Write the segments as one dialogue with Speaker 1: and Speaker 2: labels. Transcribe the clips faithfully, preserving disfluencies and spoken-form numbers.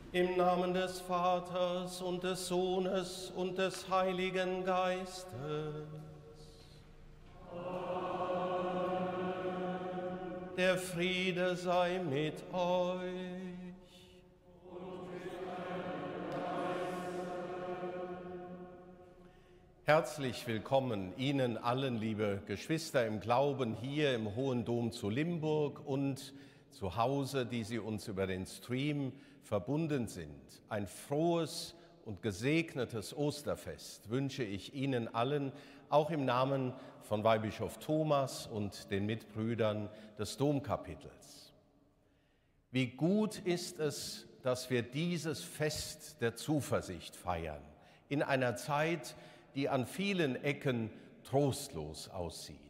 Speaker 1: Im Namen des Vaters und des Sohnes und des Heiligen Geistes. Amen. Der Friede sei mit euch. Und mit deinem Geiste. Herzlich willkommen Ihnen allen, liebe Geschwister im Glauben, hier im Hohen Dom zu Limburg und zu Hause, die Sie uns über den Stream verbunden sind. Ein frohes und gesegnetes Osterfest wünsche ich Ihnen allen, auch im Namen von Weihbischof Thomas und den Mitbrüdern des Domkapitels. Wie gut ist es, dass wir dieses Fest der Zuversicht feiern, in einer Zeit, die an vielen Ecken trostlos aussieht.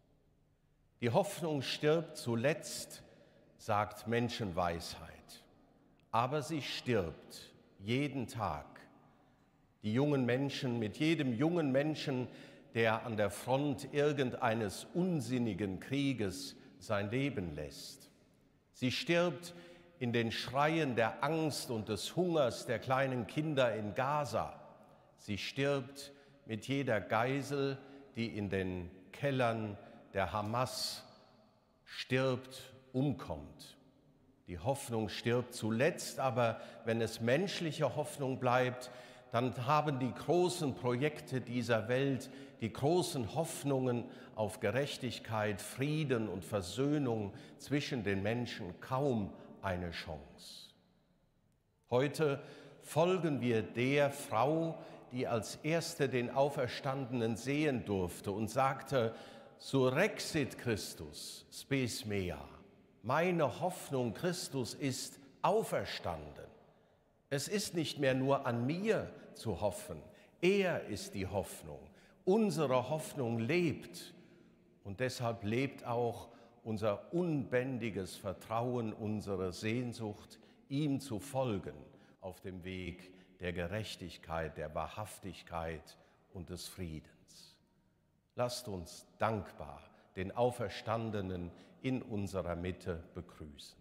Speaker 1: Die Hoffnung stirbt zuletzt, sagt Menschenweisheit. Aber sie stirbt jeden Tag. Die jungen Menschen, mit jedem jungen Menschen, der an der Front irgendeines unsinnigen Krieges sein Leben lässt. Sie stirbt in den Schreien der Angst und des Hungers der kleinen Kinder in Gaza. Sie stirbt mit jeder Geisel, die in den Kellern der Hamas stirbt, umkommt. Die Hoffnung stirbt zuletzt, aber wenn es menschliche Hoffnung bleibt, dann haben die großen Projekte dieser Welt, die großen Hoffnungen auf Gerechtigkeit, Frieden und Versöhnung zwischen den Menschen kaum eine Chance. Heute folgen wir der Frau, die als erste den Auferstandenen sehen durfte und sagte: Surrexit Christus, spes mea. Meine Hoffnung, Christus ist auferstanden. Es ist nicht mehr nur an mir zu hoffen. Er ist die Hoffnung. Unsere Hoffnung lebt. Und deshalb lebt auch unser unbändiges Vertrauen, unsere Sehnsucht, ihm zu folgen auf dem Weg der Gerechtigkeit, der Wahrhaftigkeit und des Friedens. Lasst uns dankbar den Auferstandenen in unserer Mitte begrüßen.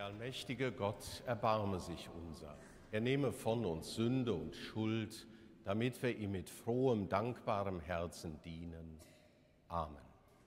Speaker 1: Der allmächtige Gott erbarme sich unser. Er nehme von uns Sünde und Schuld, damit wir ihm mit frohem, dankbarem Herzen dienen. Amen.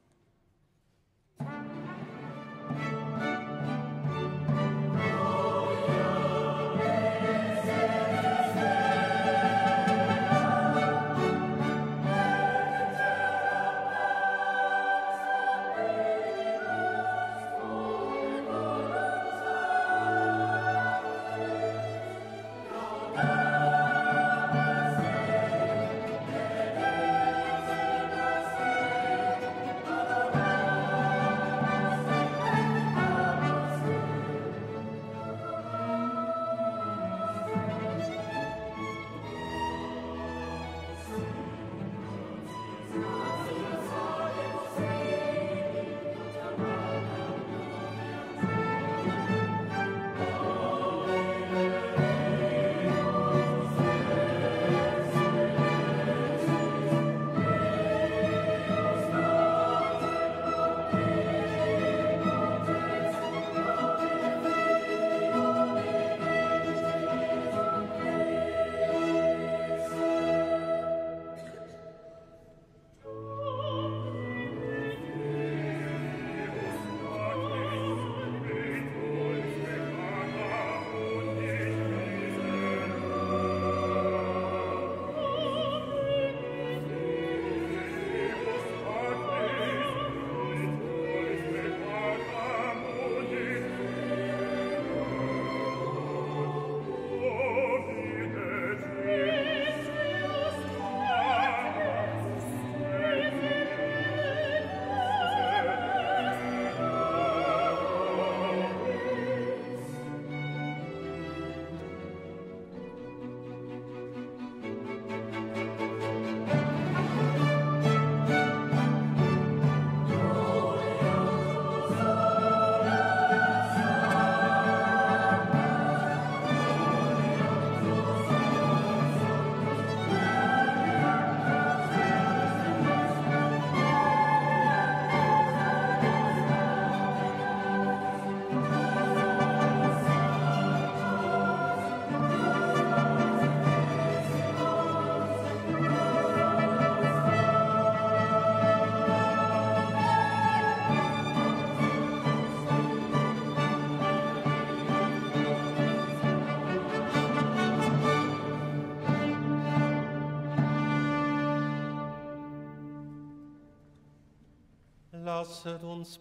Speaker 1: Lasset uns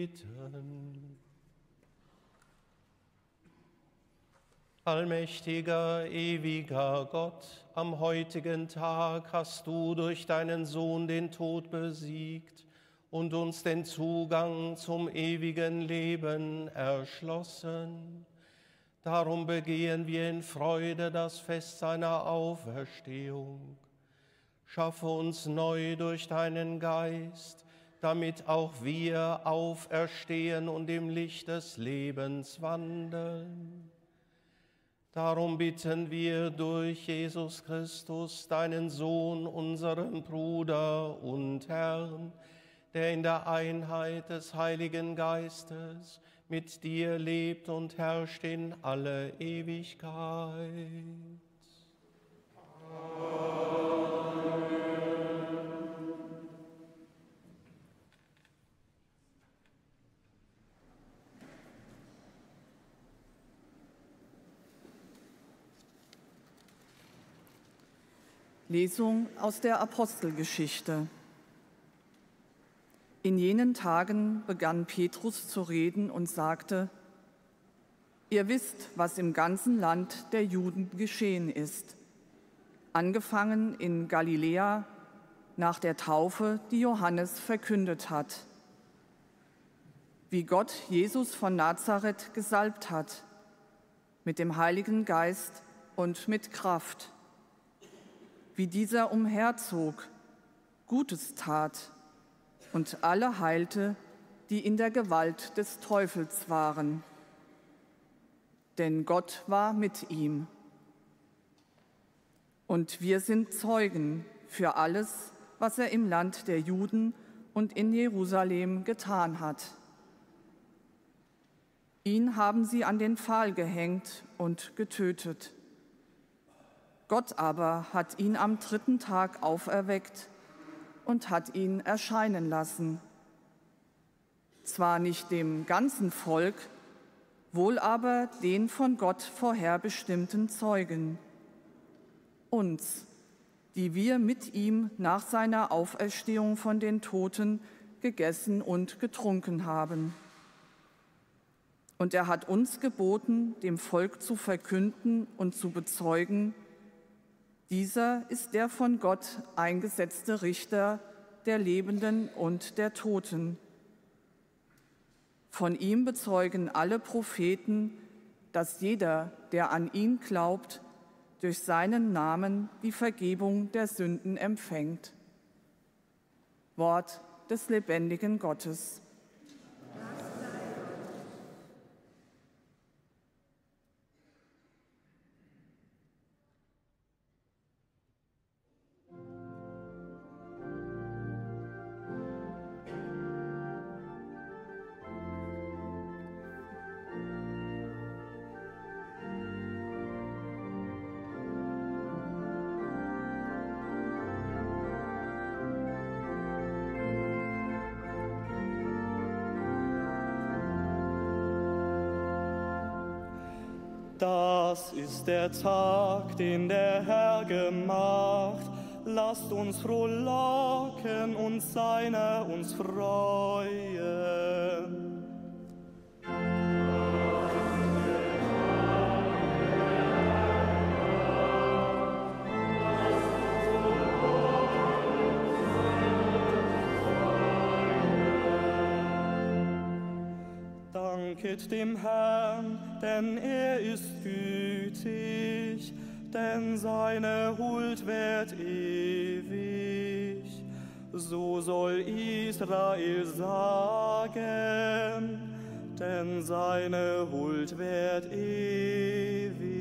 Speaker 1: beten. Allmächtiger, ewiger Gott, am heutigen Tag hast du durch deinen Sohn den Tod besiegt und uns den Zugang zum ewigen Leben erschlossen. Darum begehen wir in Freude das Fest seiner Auferstehung. Schaffe uns neu durch deinen Geist, damit auch wir auferstehen und im Licht des Lebens wandeln. Darum bitten wir durch Jesus Christus, deinen Sohn, unseren Bruder und Herrn, der in der Einheit des Heiligen Geistes mit dir lebt und herrscht in alle Ewigkeit.
Speaker 2: Lesung aus der Apostelgeschichte. In jenen Tagen begann Petrus zu reden und sagte: Ihr wisst, was im ganzen Land der Juden geschehen ist, angefangen in Galiläa nach der Taufe, die Johannes verkündet hat, wie Gott Jesus von Nazareth gesalbt hat, mit dem Heiligen Geist und mit Kraft, wie dieser umherzog, Gutes tat und alle heilte, die in der Gewalt des Teufels waren. Denn Gott war mit ihm. Und wir sind Zeugen für alles, was er im Land der Juden und in Jerusalem getan hat. Ihn haben sie an den Pfahl gehängt und getötet. Gott aber hat ihn am dritten Tag auferweckt und hat ihn erscheinen lassen. Zwar nicht dem ganzen Volk, wohl aber den von Gott vorherbestimmten Zeugen, uns, die wir mit ihm nach seiner Auferstehung von den Toten gegessen und getrunken haben. Und er hat uns geboten, dem Volk zu verkünden und zu bezeugen, dieser ist der von Gott eingesetzte Richter der Lebenden und der Toten. Von ihm bezeugen alle Propheten, dass jeder, der an ihn glaubt, durch seinen Namen die Vergebung der Sünden empfängt. Wort des lebendigen Gottes.
Speaker 3: Das ist der Tag, den der Herr gemacht. Lasst uns frohlocken und seiner uns freuen. Danket dem Herrn, denn er ist gütig, denn seine Huld währt ewig. So soll Israel sagen, denn seine Huld währt ewig.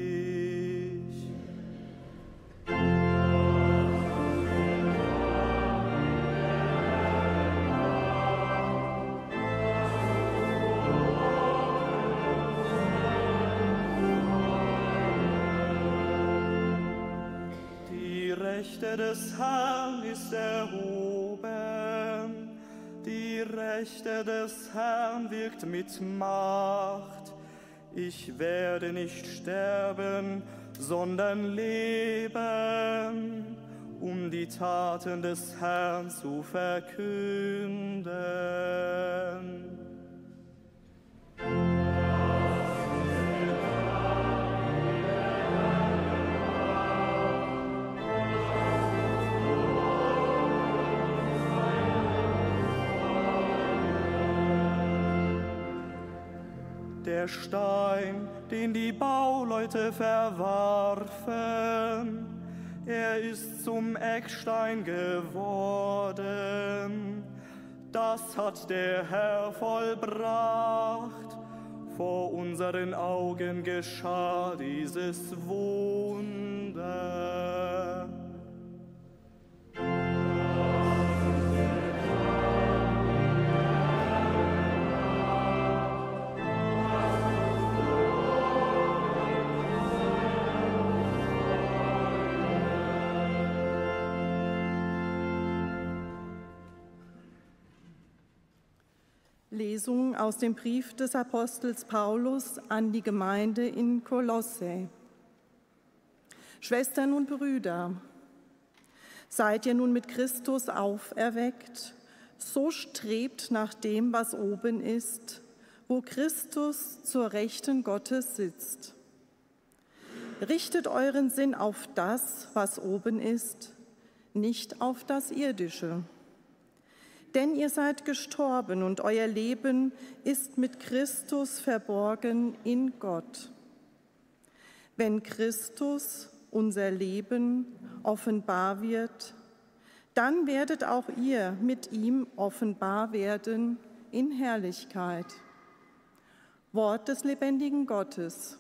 Speaker 3: Die Rechte des Herrn ist erhoben, die Rechte des Herrn wirkt mit Macht. Ich werde nicht sterben, sondern leben, um die Taten des Herrn zu verkünden. Der Stein, den die Bauleute verwarfen, er ist zum Eckstein geworden. Das hat der Herr vollbracht. Vor unseren Augen geschah dieses Wunder.
Speaker 4: Lesung aus dem Brief des Apostels Paulus an die Gemeinde in Kolosse. Schwestern und Brüder, seid ihr nun mit Christus auferweckt, so strebt nach dem, was oben ist, wo Christus zur Rechten Gottes sitzt. Richtet euren Sinn auf das, was oben ist, nicht auf das Irdische. Denn ihr seid gestorben und euer Leben ist mit Christus verborgen in Gott. Wenn Christus, unser Leben, offenbar wird, dann werdet auch ihr mit ihm offenbar werden in Herrlichkeit. Wort des lebendigen Gottes.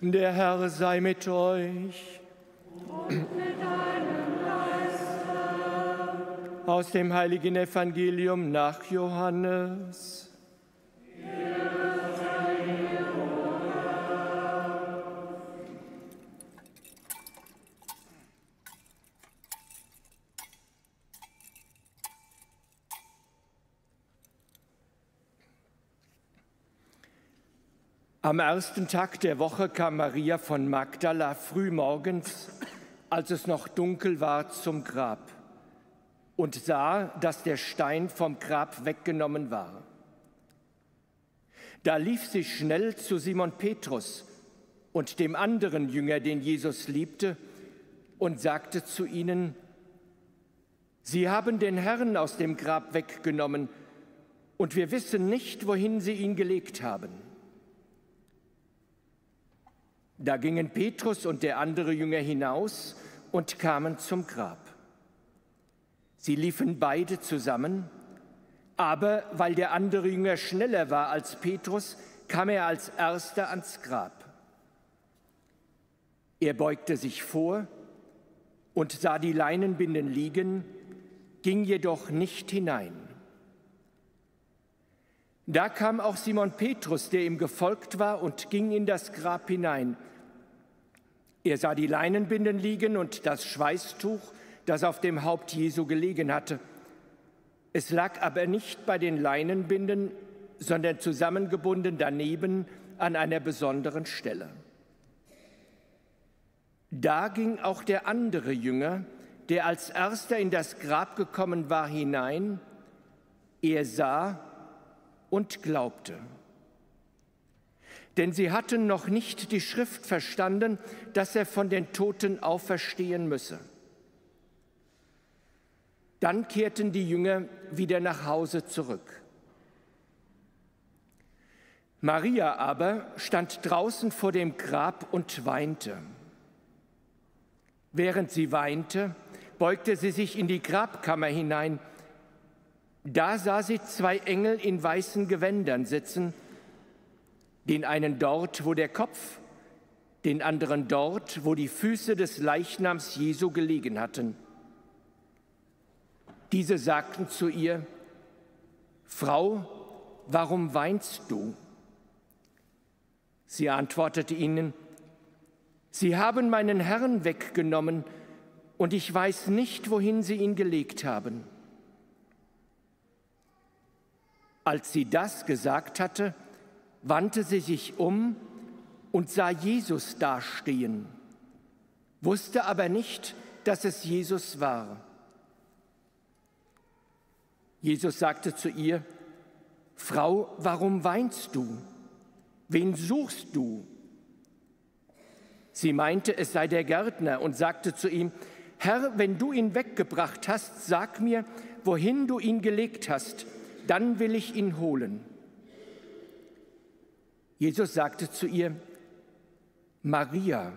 Speaker 5: Der Herr sei mit euch.
Speaker 6: Und mit deinem Geiste.
Speaker 5: Aus dem heiligen Evangelium nach Johannes. Am ersten Tag der Woche kam Maria von Magdala frühmorgens, als es noch dunkel war, zum Grab und sah, dass der Stein vom Grab weggenommen war. Da lief sie schnell zu Simon Petrus und dem anderen Jünger, den Jesus liebte, und sagte zu ihnen: Sie haben den Herrn aus dem Grab weggenommen, und wir wissen nicht, wohin sie ihn gelegt haben. Da gingen Petrus und der andere Jünger hinaus und kamen zum Grab. Sie liefen beide zusammen, aber weil der andere Jünger schneller war als Petrus, kam er als erster ans Grab. Er beugte sich vor und sah die Leinenbinden liegen, ging jedoch nicht hinein. Da kam auch Simon Petrus, der ihm gefolgt war, und ging in das Grab hinein. Er sah die Leinenbinden liegen und das Schweißtuch, das auf dem Haupt Jesu gelegen hatte. Es lag aber nicht bei den Leinenbinden, sondern zusammengebunden daneben an einer besonderen Stelle. Da ging auch der andere Jünger, der als erster in das Grab gekommen war, hinein. Er sah und glaubte. Denn sie hatten noch nicht die Schrift verstanden, dass er von den Toten auferstehen müsse. Dann kehrten die Jünger wieder nach Hause zurück. Maria aber stand draußen vor dem Grab und weinte. Während sie weinte, beugte sie sich in die Grabkammer hinein. Da sah sie zwei Engel in weißen Gewändern sitzen, den einen dort, wo der Kopf, den anderen dort, wo die Füße des Leichnams Jesu gelegen hatten. Diese sagten zu ihr: Frau, warum weinst du? Sie antwortete ihnen: Sie haben meinen Herrn weggenommen, und ich weiß nicht, wohin sie ihn gelegt haben. Als sie das gesagt hatte, wandte sie sich um und sah Jesus dastehen, wusste aber nicht, dass es Jesus war. Jesus sagte zu ihr: Frau, warum weinst du? Wen suchst du? Sie meinte, es sei der Gärtner, und sagte zu ihm: Herr, wenn du ihn weggebracht hast, sag mir, wohin du ihn gelegt hast, dann will ich ihn holen. Jesus sagte zu ihr: Maria.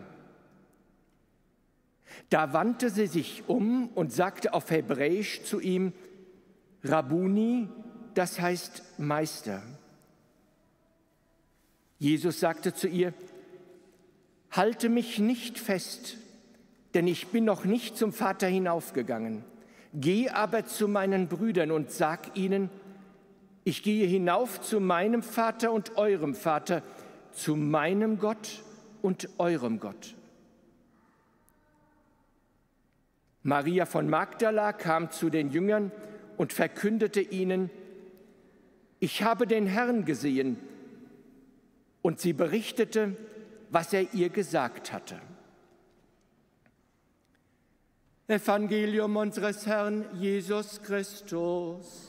Speaker 5: Da wandte sie sich um und sagte auf Hebräisch zu ihm: Rabbuni, das heißt Meister. Jesus sagte zu ihr: Halte mich nicht fest, denn ich bin noch nicht zum Vater hinaufgegangen. Geh aber zu meinen Brüdern und sag ihnen: Ich gehe hinauf zu meinem Vater und eurem Vater, zu meinem Gott und eurem Gott. Maria von Magdala kam zu den Jüngern und verkündete ihnen: Ich habe den Herrn gesehen. Und sie berichtete, was er ihr gesagt hatte. Evangelium unseres Herrn Jesus Christus.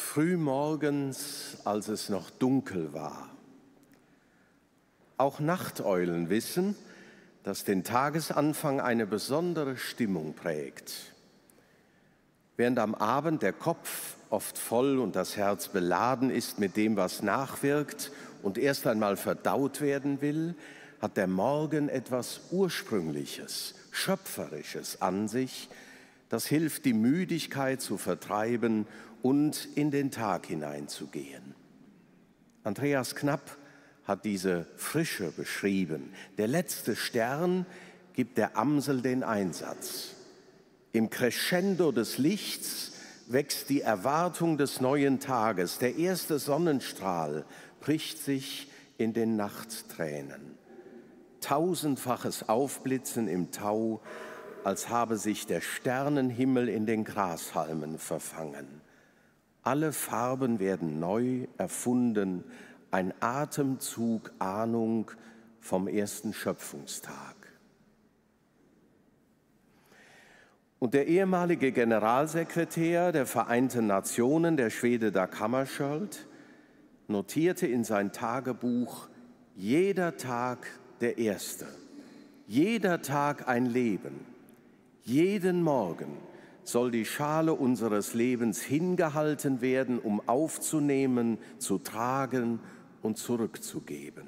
Speaker 1: Frühmorgens, als es noch dunkel war. Auch Nachteulen wissen, dass den Tagesanfang eine besondere Stimmung prägt. Während am Abend der Kopf oft voll und das Herz beladen ist mit dem, was nachwirkt und erst einmal verdaut werden will, hat der Morgen etwas Ursprüngliches, Schöpferisches an sich, das hilft, die Müdigkeit zu vertreiben und in den Tag hineinzugehen. Andreas Knapp hat diese Frische beschrieben. Der letzte Stern gibt der Amsel den Einsatz. Im Crescendo des Lichts wächst die Erwartung des neuen Tages. Der erste Sonnenstrahl bricht sich in den Nachttränen. Tausendfaches Aufblitzen im Tau, als habe sich der Sternenhimmel in den Grashalmen verfangen. Alle Farben werden neu erfunden, ein Atemzug Ahnung vom ersten Schöpfungstag. Und der ehemalige Generalsekretär der Vereinten Nationen, der Schwede Dag Hammarskjöld, notierte in sein Tagebuch: Jeder Tag der erste, jeder Tag ein Leben, jeden Morgen soll die Schale unseres Lebens hingehalten werden, um aufzunehmen, zu tragen und zurückzugeben.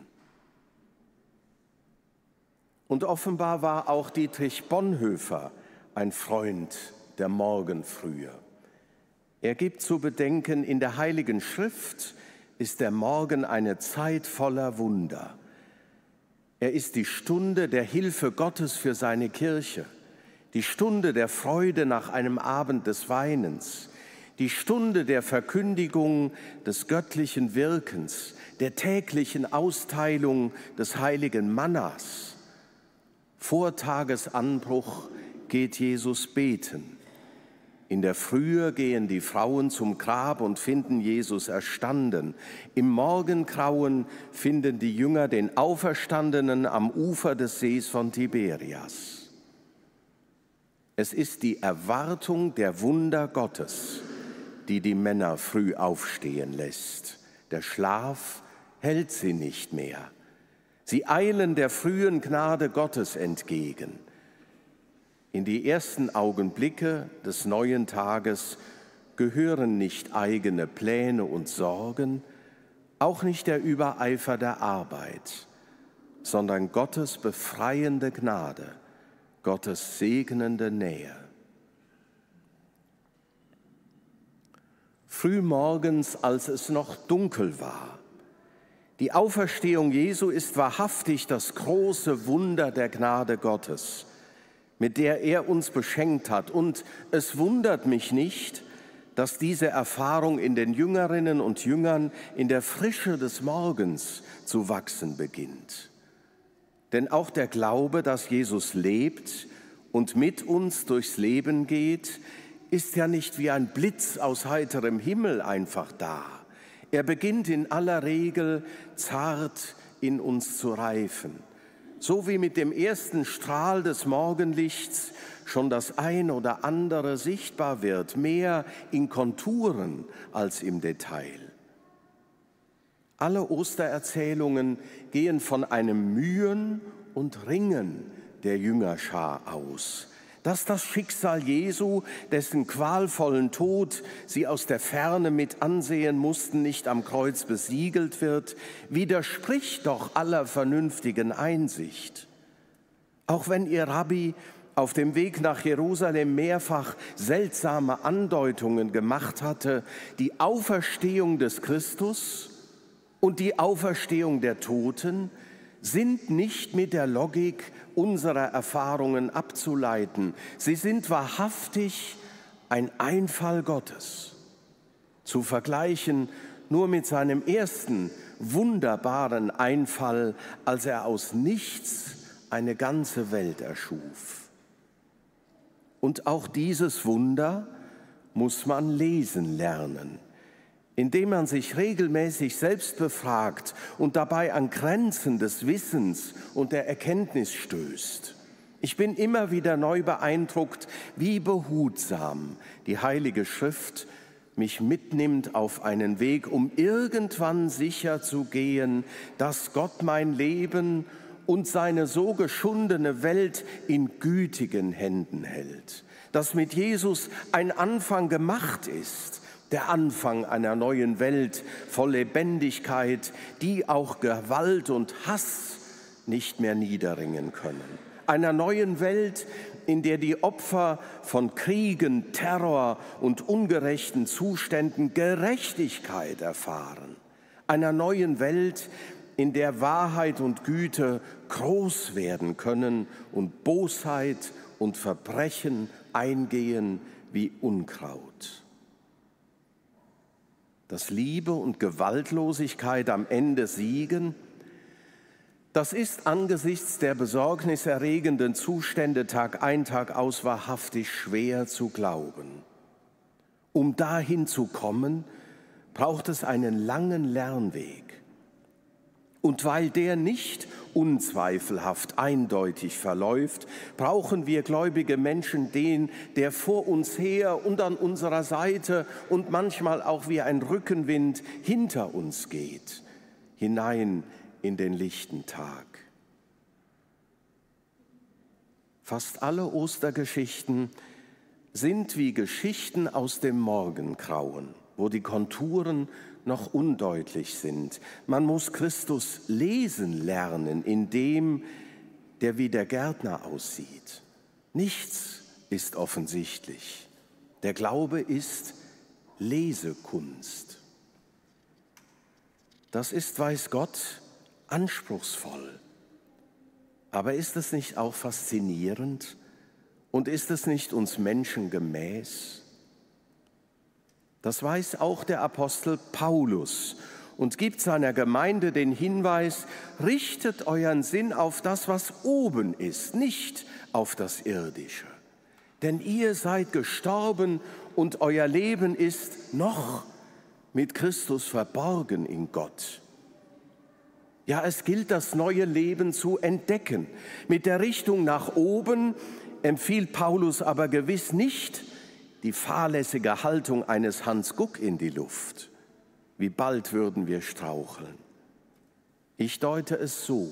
Speaker 1: Und offenbar war auch Dietrich Bonhoeffer ein Freund der Morgenfrühe. Er gibt zu bedenken, in der Heiligen Schrift ist der Morgen eine Zeit voller Wunder. Er ist die Stunde der Hilfe Gottes für seine Kirche, die Stunde der Freude nach einem Abend des Weinens, die Stunde der Verkündigung des göttlichen Wirkens, der täglichen Austeilung des heiligen Mannas. Vor Tagesanbruch geht Jesus beten. In der Frühe gehen die Frauen zum Grab und finden Jesus erstanden. Im Morgengrauen finden die Jünger den Auferstandenen am Ufer des Sees von Tiberias. Es ist die Erwartung der Wunder Gottes, die die Männer früh aufstehen lässt. Der Schlaf hält sie nicht mehr. Sie eilen der frühen Gnade Gottes entgegen. In die ersten Augenblicke des neuen Tages gehören nicht eigene Pläne und Sorgen, auch nicht der Übereifer der Arbeit, sondern Gottes befreiende Gnade, Gottes segnende Nähe. Frühmorgens, als es noch dunkel war. Die Auferstehung Jesu ist wahrhaftig das große Wunder der Gnade Gottes, mit der er uns beschenkt hat. Und es wundert mich nicht, dass diese Erfahrung in den Jüngerinnen und Jüngern in der Frische des Morgens zu wachsen beginnt. Denn auch der Glaube, dass Jesus lebt und mit uns durchs Leben geht, ist ja nicht wie ein Blitz aus heiterem Himmel einfach da. Er beginnt in aller Regel zart in uns zu reifen. So wie mit dem ersten Strahl des Morgenlichts schon das ein oder andere sichtbar wird, mehr in Konturen als im Detail. Alle Ostererzählungen gehen von einem Mühen und Ringen der Jüngerschar aus. Dass das Schicksal Jesu, dessen qualvollen Tod sie aus der Ferne mit ansehen mussten, nicht am Kreuz besiegelt wird, widerspricht doch aller vernünftigen Einsicht. Auch wenn ihr Rabbi auf dem Weg nach Jerusalem mehrfach seltsame Andeutungen gemacht hatte, die Auferstehung des Christus und die Auferstehung der Toten sind nicht mit der Logik unserer Erfahrungen abzuleiten. Sie sind wahrhaftig ein Einfall Gottes. Zu vergleichen nur mit seinem ersten wunderbaren Einfall, als er aus nichts eine ganze Welt erschuf. Und auch dieses Wunder muss man lesen lernen, indem man sich regelmäßig selbst befragt und dabei an Grenzen des Wissens und der Erkenntnis stößt. Ich bin immer wieder neu beeindruckt, wie behutsam die Heilige Schrift mich mitnimmt auf einen Weg, um irgendwann sicher zu gehen, dass Gott mein Leben und seine so geschundene Welt in gütigen Händen hält. Dass mit Jesus ein Anfang gemacht ist, der Anfang einer neuen Welt voll Lebendigkeit, die auch Gewalt und Hass nicht mehr niederringen können. Einer neuen Welt, in der die Opfer von Kriegen, Terror und ungerechten Zuständen Gerechtigkeit erfahren. Einer neuen Welt, in der Wahrheit und Güte groß werden können und Bosheit und Verbrechen eingehen wie Unkraut. Dass Liebe und Gewaltlosigkeit am Ende siegen, das ist angesichts der besorgniserregenden Zustände Tag ein, Tag aus wahrhaftig schwer zu glauben. Um dahin zu kommen, braucht es einen langen Lernweg. Und weil der nicht unzweifelhaft eindeutig verläuft, brauchen wir gläubige Menschen den, der vor uns her und an unserer Seite und manchmal auch wie ein Rückenwind hinter uns geht, hinein in den lichten Tag. Fast alle Ostergeschichten sind wie Geschichten aus dem Morgengrauen, wo die Konturen noch undeutlich sind. Man muss Christus lesen lernen in dem, der wie der Gärtner aussieht. Nichts ist offensichtlich. Der Glaube ist Lesekunst. Das ist, weiß Gott, anspruchsvoll. Aber ist es nicht auch faszinierend und ist es nicht uns Menschen gemäß? Das weiß auch der Apostel Paulus und gibt seiner Gemeinde den Hinweis, richtet euren Sinn auf das, was oben ist, nicht auf das Irdische. Denn ihr seid gestorben und euer Leben ist noch mit Christus verborgen in Gott. Ja, es gilt, das neue Leben zu entdecken. Mit der Richtung nach oben empfiehlt Paulus aber gewiss nicht die fahrlässige Haltung eines Hans Guck in die Luft. Wie bald würden wir straucheln. Ich deute es so: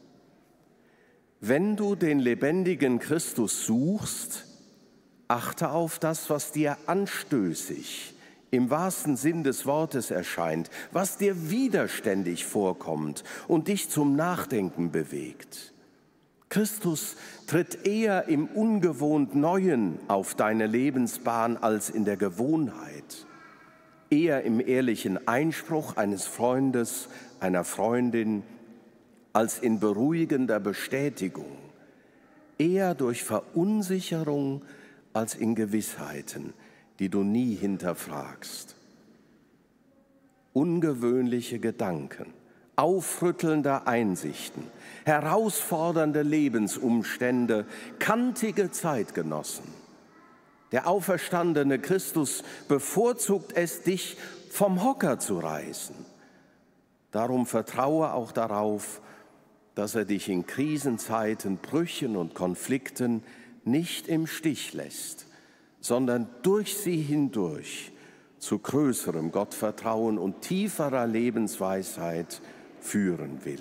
Speaker 1: Wenn du den lebendigen Christus suchst, achte auf das, was dir anstößig im wahrsten Sinn des Wortes erscheint, was dir widerständig vorkommt und dich zum Nachdenken bewegt. Christus tritt eher im ungewohnt Neuen auf deine Lebensbahn als in der Gewohnheit, eher im ehrlichen Einspruch eines Freundes, einer Freundin, als in beruhigender Bestätigung, eher durch Verunsicherung als in Gewissheiten, die du nie hinterfragst. Ungewöhnliche Gedanken, aufrüttelnde Einsichten, herausfordernde Lebensumstände, kantige Zeitgenossen. Der auferstandene Christus bevorzugt es, dich vom Hocker zu reißen. Darum vertraue auch darauf, dass er dich in Krisenzeiten, Brüchen und Konflikten nicht im Stich lässt, sondern durch sie hindurch zu größerem Gottvertrauen und tieferer Lebensweisheit führen will.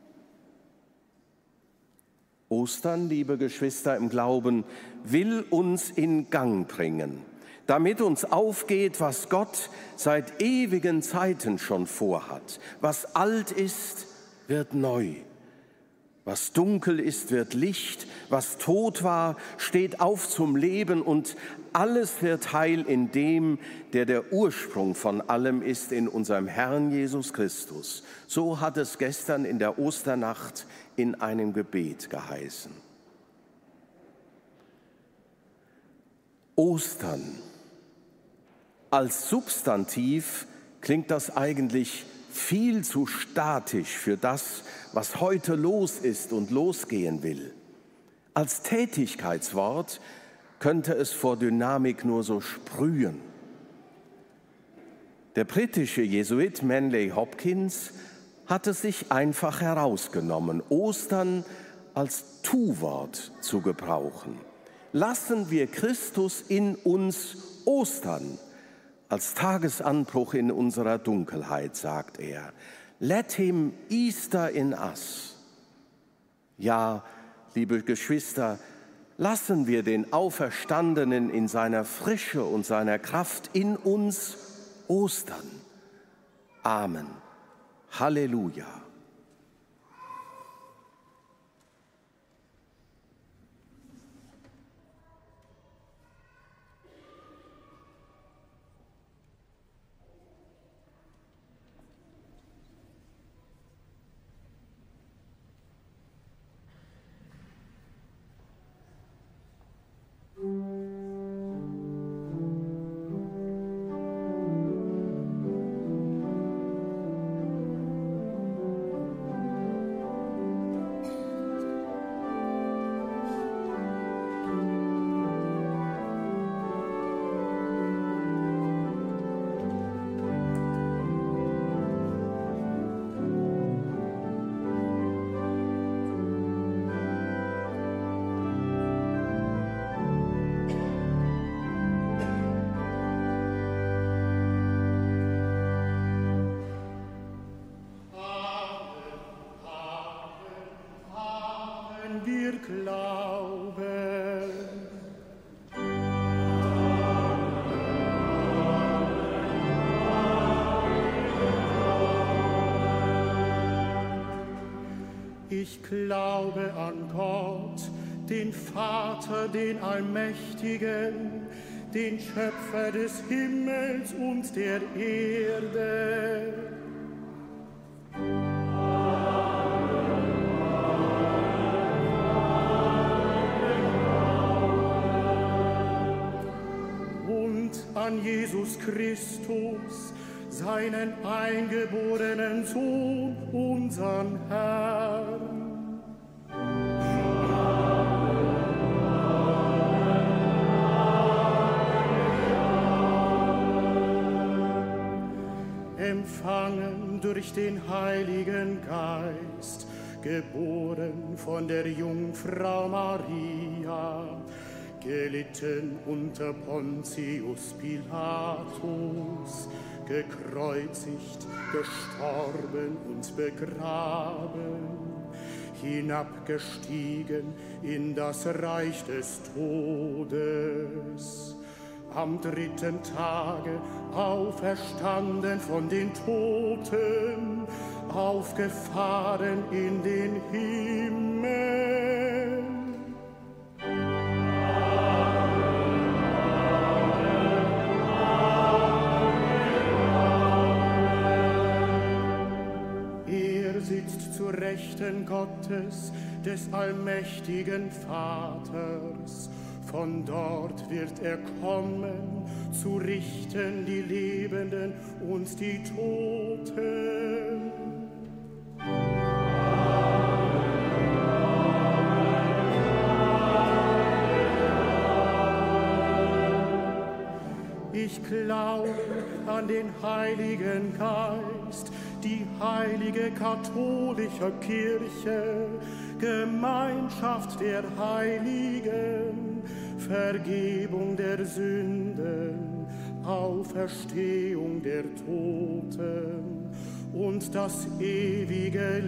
Speaker 1: Ostern, liebe Geschwister im Glauben, will uns in Gang bringen, damit uns aufgeht, was Gott seit ewigen Zeiten schon vorhat. Was alt ist, wird neu. Was dunkel ist, wird Licht. Was tot war, steht auf zum Leben. Und alles wird heil in dem, der der Ursprung von allem ist, in unserem Herrn Jesus Christus. So hat es gestern in der Osternacht in einem Gebet geheißen. Ostern. Als Substantiv klingt das eigentlich viel zu statisch für das, was heute los ist und losgehen will. Als Tätigkeitswort könnte es vor Dynamik nur so sprühen. Der britische Jesuit Manley Hopkins hat es sich einfach herausgenommen, Ostern als Tu-Wort zu gebrauchen. Lassen wir Christus in uns ostern, Als Tagesanbruch in unserer Dunkelheit, sagt er, let him Easter in us. Ja, liebe Geschwister, lassen wir den Auferstandenen in seiner Frische und seiner Kraft in uns Ostern. Amen. Halleluja.
Speaker 3: Wir glauben. Ich glaube an Gott, den Vater, den Allmächtigen, den Schöpfer des Himmels und der Erde. An Jesus Christus, seinen eingeborenen Sohn, unseren Herrn. Empfangen durch den Heiligen Geist, geboren von der Jungfrau Maria, gelitten unter Pontius Pilatus, gekreuzigt, gestorben und begraben, hinabgestiegen in das Reich des Todes, am dritten Tage auferstanden von den Toten, aufgefahren in den Himmel. Zur Rechten Gottes, des allmächtigen Vaters. Von dort wird er kommen, zu richten die Lebenden und die Toten. Ich glaube an den Heiligen Geist, die heilige katholische Kirche, Gemeinschaft der Heiligen, Vergebung der Sünden, Auferstehung der Toten und das ewige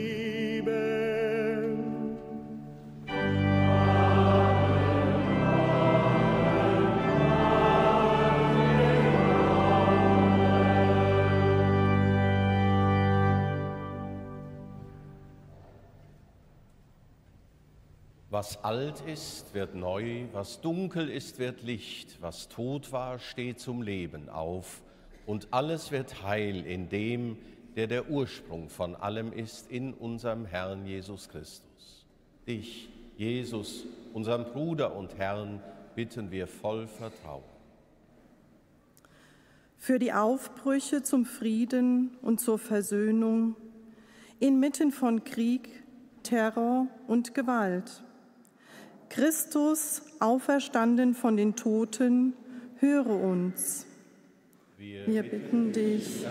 Speaker 3: Leben.
Speaker 1: Was alt ist, wird neu, was dunkel ist, wird Licht, was tot war, steht zum Leben auf, und alles wird heil in dem, der der Ursprung von allem ist, in unserem Herrn Jesus Christus. Dich, Jesus, unserem Bruder und Herrn, bitten wir voll Vertrauen.
Speaker 4: Für die Aufbrüche zum Frieden und zur Versöhnung inmitten von Krieg, Terror und Gewalt. Christus, auferstanden von den Toten, höre uns. Wir, Wir bitten dich.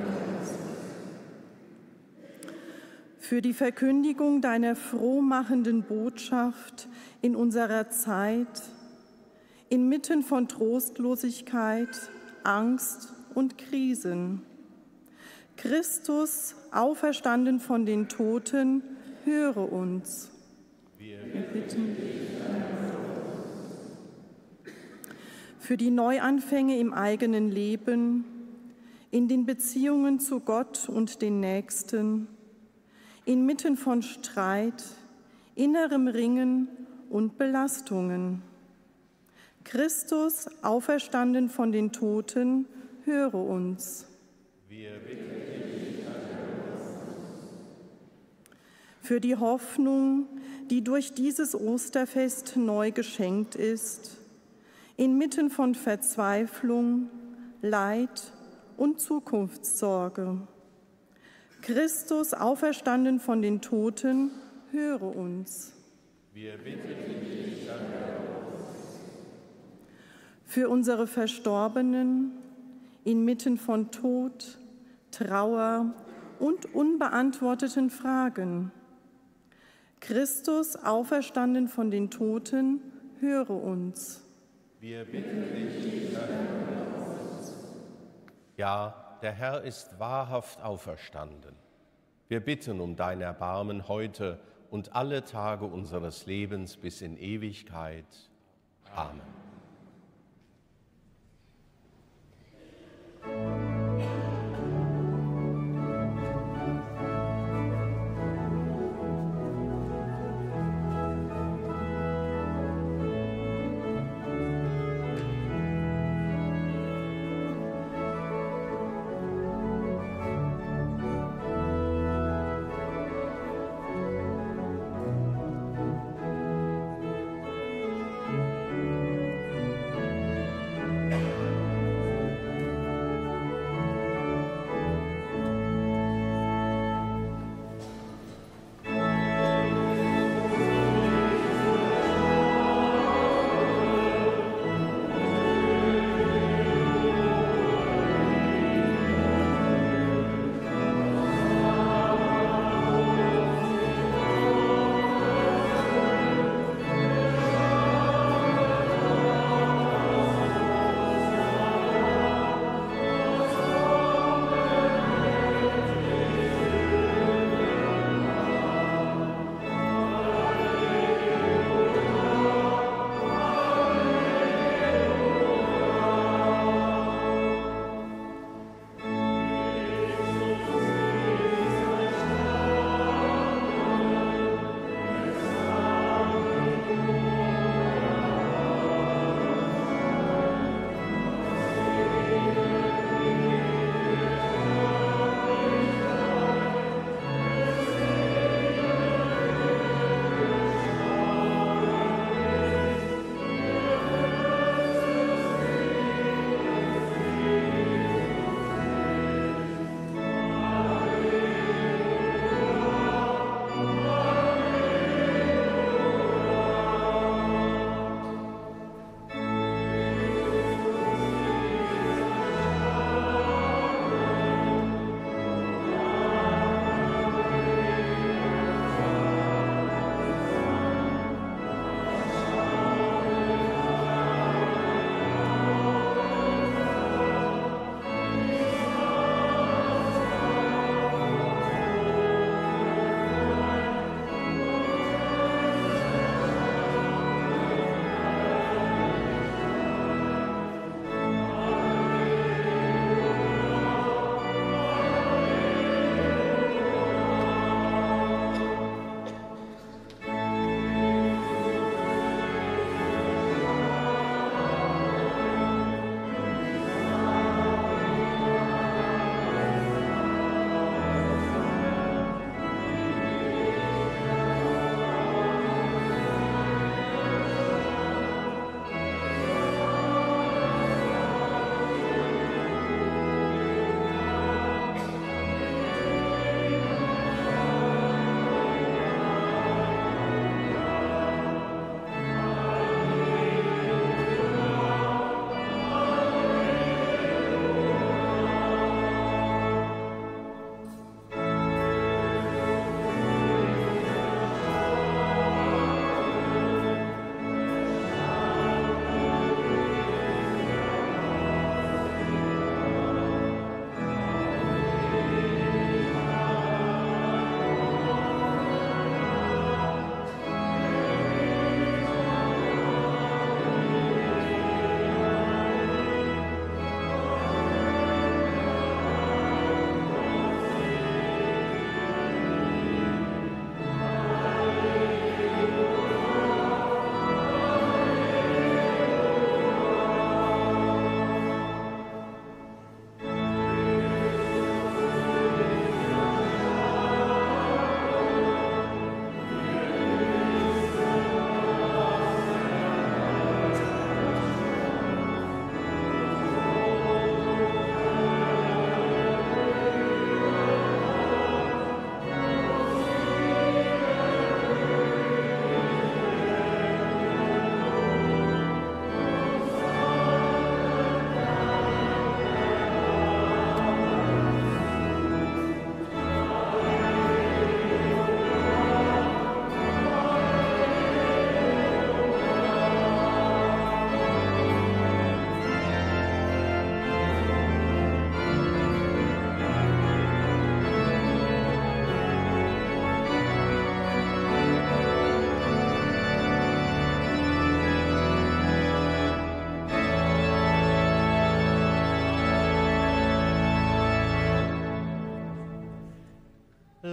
Speaker 4: Für die Verkündigung deiner frohmachenden Botschaft in unserer Zeit, inmitten von Trostlosigkeit, Angst und Krisen. Christus, auferstanden von den Toten, höre uns. Wir bitten für die Neuanfänge im eigenen Leben, in den Beziehungen zu Gott und den Nächsten, inmitten von Streit, innerem Ringen und Belastungen. Christus, auferstanden von den Toten, höre uns. Wir bitten dich, für die Hoffnung, die durch dieses Osterfest neu geschenkt ist, inmitten von Verzweiflung, Leid und Zukunftssorge. Christus, auferstanden von den Toten, höre uns. Wir bitten dich, für unsere Verstorbenen, inmitten von Tod, Trauer und unbeantworteten Fragen. Christus, auferstanden von den Toten, höre uns. Wir bitten dich,
Speaker 1: ja, der Herr ist wahrhaft auferstanden. Wir bitten um dein Erbarmen heute und alle Tage unseres Lebens bis in Ewigkeit. Amen.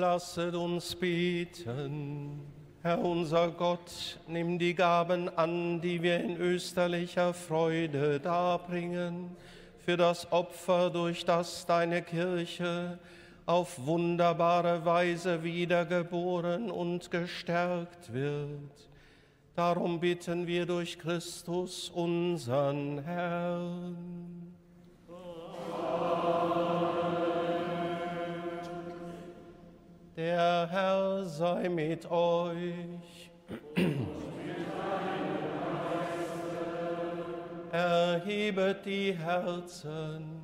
Speaker 1: Lasset uns beten. Herr unser Gott, nimm die Gaben an, die wir in österlicher Freude darbringen, für das Opfer, durch das deine Kirche auf wunderbare Weise wiedergeboren und gestärkt wird. Darum bitten wir durch Christus, unseren Herrn. Der Herr sei mit euch. Erhebet die Herzen.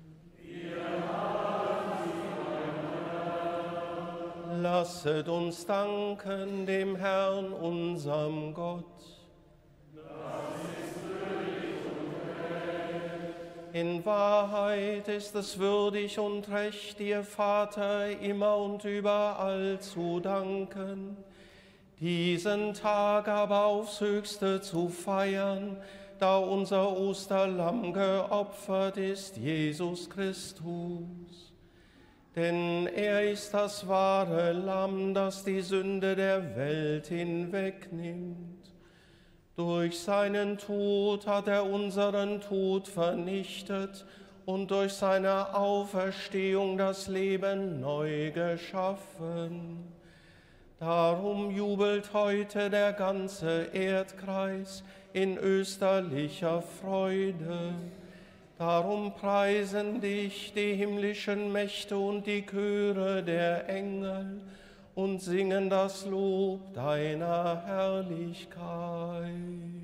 Speaker 1: Lasset uns danken dem Herrn, unserem Gott. In Wahrheit ist es würdig und recht, dir, Vater, immer und überall zu danken, diesen Tag aber aufs Höchste zu feiern, da unser Osterlamm geopfert ist, Jesus Christus. Denn er ist das wahre Lamm, das die Sünde der Welt hinwegnimmt. Durch seinen Tod hat er unseren Tod vernichtet und durch seine Auferstehung das Leben neu geschaffen. Darum jubelt heute der ganze Erdkreis in österlicher Freude. Darum preisen dich die himmlischen Mächte und die Chöre der Engel und singen das Lob deiner Herrlichkeit.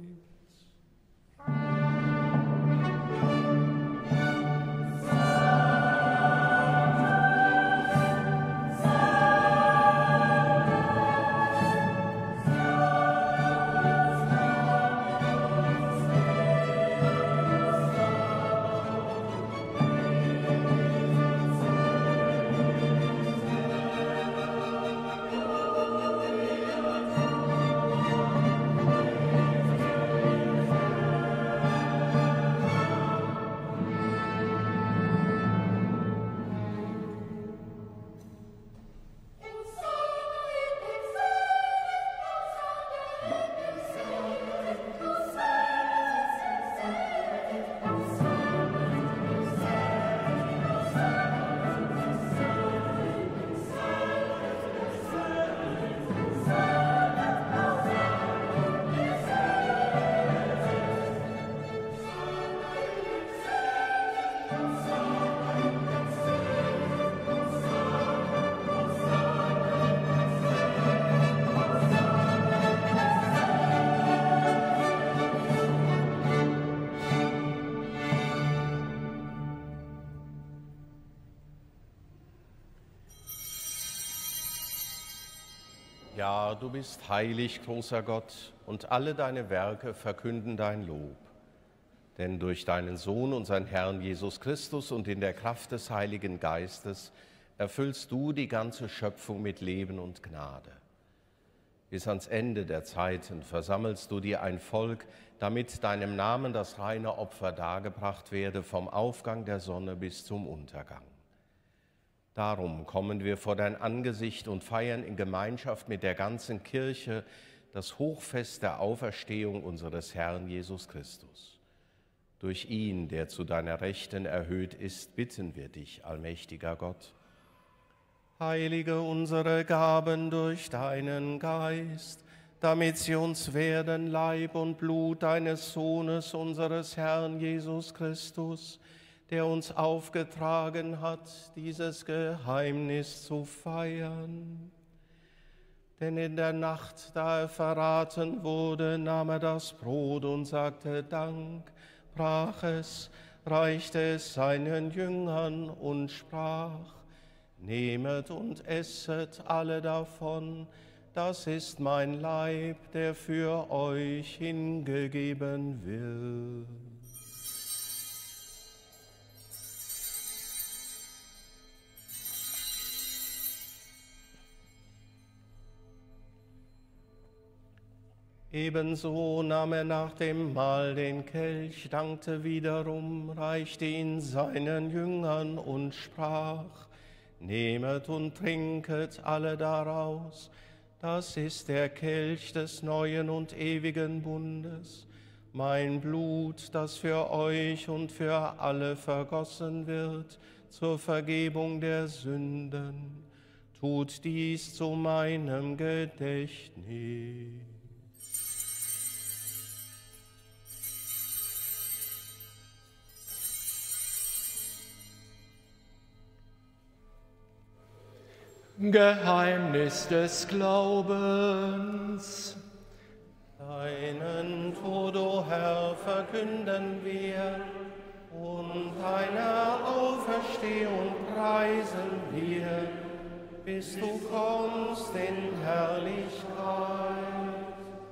Speaker 1: Ja, du bist heilig, großer Gott, und alle deine Werke verkünden dein Lob. Denn durch deinen Sohn, unseren Herrn Jesus Christus, und in der Kraft des Heiligen Geistes erfüllst du die ganze Schöpfung mit Leben und Gnade. Bis ans Ende der Zeiten versammelst du dir ein Volk, damit deinem Namen das reine Opfer dargebracht werde, vom Aufgang der Sonne bis zum Untergang. Darum kommen wir vor dein Angesicht und feiern in Gemeinschaft mit der ganzen Kirche das Hochfest der Auferstehung unseres Herrn Jesus Christus. Durch ihn, der zu deiner Rechten erhöht ist, bitten wir dich, allmächtiger Gott. Heilige unsere Gaben durch deinen Geist, damit sie uns werden Leib und Blut deines Sohnes, unseres Herrn Jesus Christus, der uns aufgetragen hat, dieses Geheimnis zu feiern. Denn in der Nacht, da er verraten wurde, nahm er das Brot und sagte Dank, brach es, reichte es seinen Jüngern und sprach: Nehmet und esset alle davon, das ist mein Leib, der für euch hingegeben wird. Ebenso nahm er nach dem Mahl den Kelch, dankte wiederum, reichte ihn seinen Jüngern und sprach: Nehmet und trinket alle daraus. Das ist der Kelch des neuen und ewigen Bundes, mein Blut, das für euch und für alle vergossen wird, zur Vergebung der Sünden. Tut dies zu meinem Gedächtnis.
Speaker 5: Geheimnis des Glaubens.
Speaker 1: Deinen Tod, o Herr, verkünden wir, und deine Auferstehung preisen wir, bis du kommst in Herrlichkeit.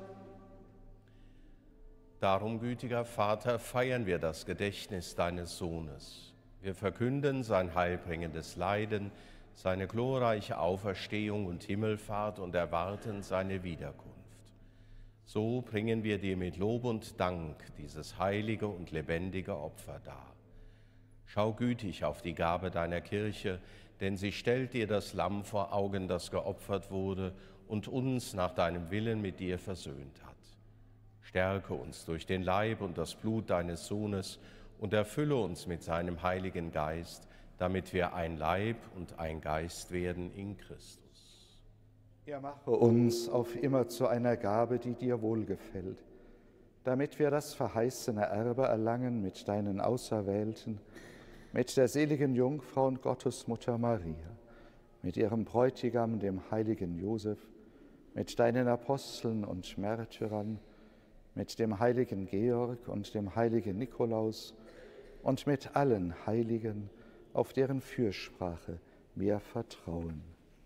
Speaker 1: Darum, gütiger Vater, feiern wir das Gedächtnis deines Sohnes. Wir verkünden sein heilbringendes Leiden, seine glorreiche Auferstehung und Himmelfahrt und erwarten seine Wiederkunft. So bringen wir dir mit Lob und Dank dieses heilige und lebendige Opfer dar. Schau gütig auf die Gabe deiner Kirche, denn sie stellt dir das Lamm vor Augen, das geopfert wurde und uns nach deinem Willen mit dir versöhnt hat. Stärke uns durch den Leib und das Blut deines Sohnes und erfülle uns mit seinem Heiligen Geist, damit wir ein Leib und ein Geist werden in Christus.
Speaker 7: Er mache uns auf immer zu einer Gabe, die dir wohlgefällt, damit wir das verheißene Erbe erlangen mit deinen Auserwählten, mit der seligen Jungfrau und Gottesmutter Maria, mit ihrem Bräutigam, dem heiligen Josef, mit deinen Aposteln und Märtyrern, mit dem heiligen Georg und dem heiligen Nikolaus und mit allen Heiligen, auf deren Fürsprache wir vertrauen.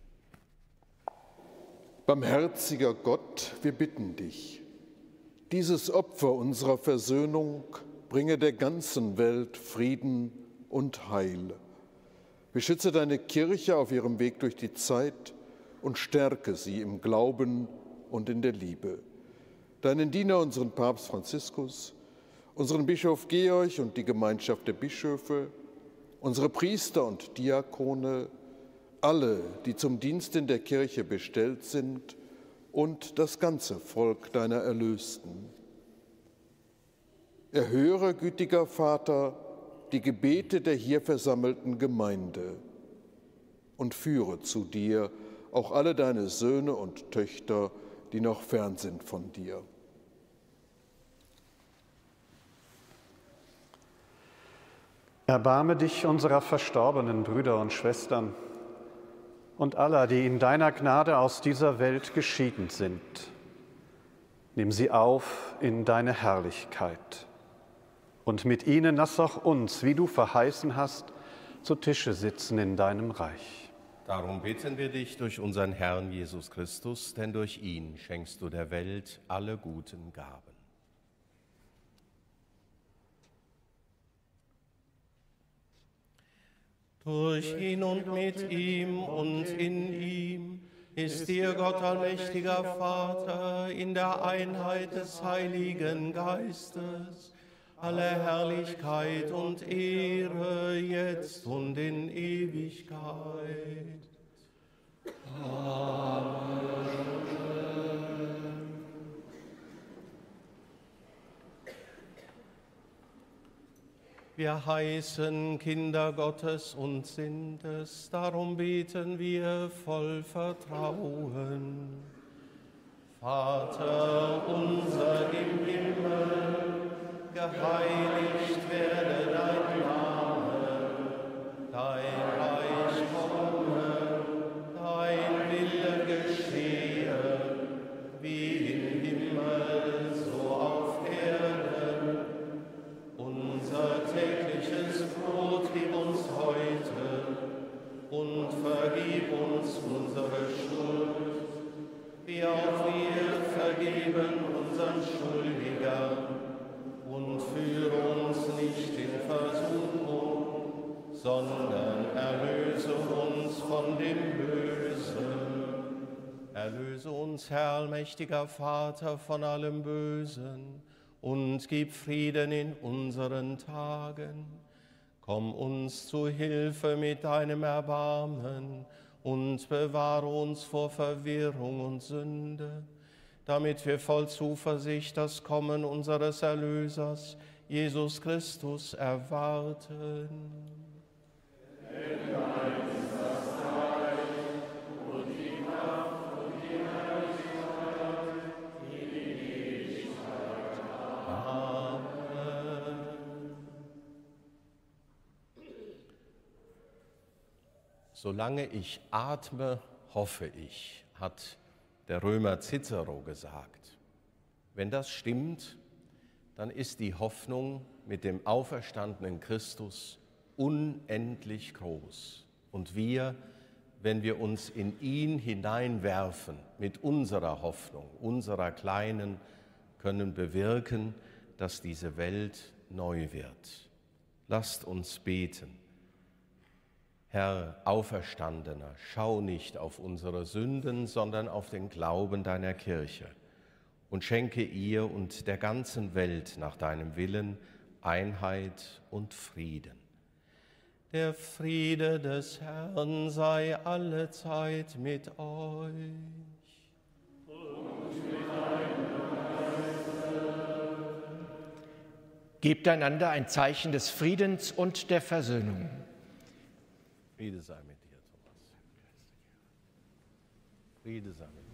Speaker 8: Barmherziger Gott, wir bitten dich, dieses Opfer unserer Versöhnung bringe der ganzen Welt Frieden und Heil. Beschütze deine Kirche auf ihrem Weg durch die Zeit und stärke sie im Glauben und in der Liebe. Deinen Diener, unseren Papst Franziskus, unseren Bischof Georg und die Gemeinschaft der Bischöfe, unsere Priester und Diakone, alle, die zum Dienst in der Kirche bestellt sind, und das ganze Volk deiner Erlösten. Erhöre, gütiger Vater, die Gebete der hier versammelten Gemeinde und führe zu dir auch alle deine Söhne und Töchter, die noch fern sind von dir.
Speaker 9: Erbarme dich unserer verstorbenen Brüder und Schwestern und aller, die in deiner Gnade aus dieser Welt geschieden sind. Nimm sie auf in deine Herrlichkeit. Und mit ihnen lass auch uns, wie du verheißen hast, zu Tische sitzen in deinem Reich.
Speaker 1: Darum bitten wir dich durch unseren Herrn Jesus Christus, denn durch ihn schenkst du der Welt alle guten Gaben. Durch ihn und mit ihm und in ihm ist dir, Gott allmächtiger Vater, in der Einheit des Heiligen Geistes, alle Herrlichkeit und Ehre, jetzt und in Ewigkeit. Amen. Wir heißen Kinder Gottes und sind es, darum beten wir voll Vertrauen. Vater unser im Himmel, geheiligt werde dein Name, dein Reich komme, dein Wille geschehe, wie im Himmel, so auf Erden. Unser tägliches Brot gib uns heute und vergib uns unsere Schuld, wie auch wir vergeben unseren Schuldigern. Und führe uns nicht in Versuchung, sondern erlöse uns von dem Bösen. Erlöse uns, Herr allmächtiger Vater, von allem Bösen und gib Frieden in unseren Tagen. Komm uns zu Hilfe mit deinem Erbarmen und bewahre uns vor Verwirrung und Sünde, damit wir voll Zuversicht das Kommen unseres Erlösers, Jesus Christus, erwarten.
Speaker 6: Denn dein ist das Reich und die Macht und die Herrlichkeit in Ewigkeit. Amen.
Speaker 1: Solange ich atme, hoffe ich, hat der Römer Cicero gesagt. Wenn das stimmt, dann ist die Hoffnung mit dem auferstandenen Christus unendlich groß. Und wir, wenn wir uns in ihn hineinwerfen mit unserer Hoffnung, unserer kleinen, können bewirken, dass diese Welt neu wird. Lasst uns beten. Herr Auferstandener, schau nicht auf unsere Sünden, sondern auf den Glauben deiner Kirche und schenke ihr und der ganzen Welt nach deinem Willen Einheit und Frieden. Der Friede des Herrn sei allezeit mit euch.
Speaker 6: Und mit deinem Geiste.
Speaker 5: Gebt einander ein Zeichen des Friedens und der Versöhnung.
Speaker 1: Friede sei mit dir, Thomas. Friede sei mit dir.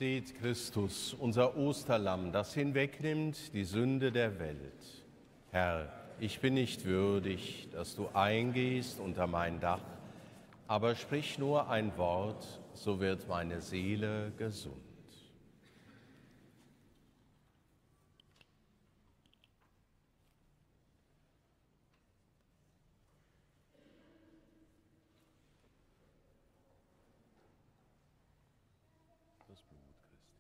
Speaker 1: Seht Christus, unser Osterlamm, das hinwegnimmt die Sünde der Welt. Herr, ich bin nicht würdig, dass du eingehst unter mein Dach, aber sprich nur ein Wort, so wird meine Seele gesund. Das Blut Christi.